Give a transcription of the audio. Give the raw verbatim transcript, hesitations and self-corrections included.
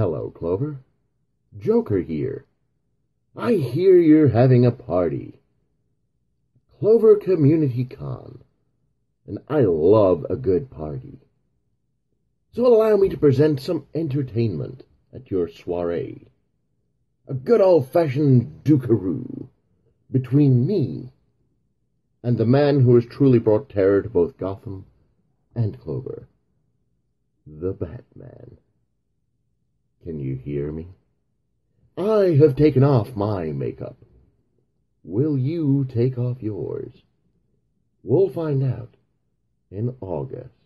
Hello, Clover. Joker here. I hear you're having a party. Clover Community Con. And I love a good party. So allow me to present some entertainment at your soiree. A good old-fashioned dukearoo between me and the man who has truly brought terror to both Gotham and Clover. The Batman. Can you hear me? I have taken off my makeup. Will you take off yours? We'll find out in August.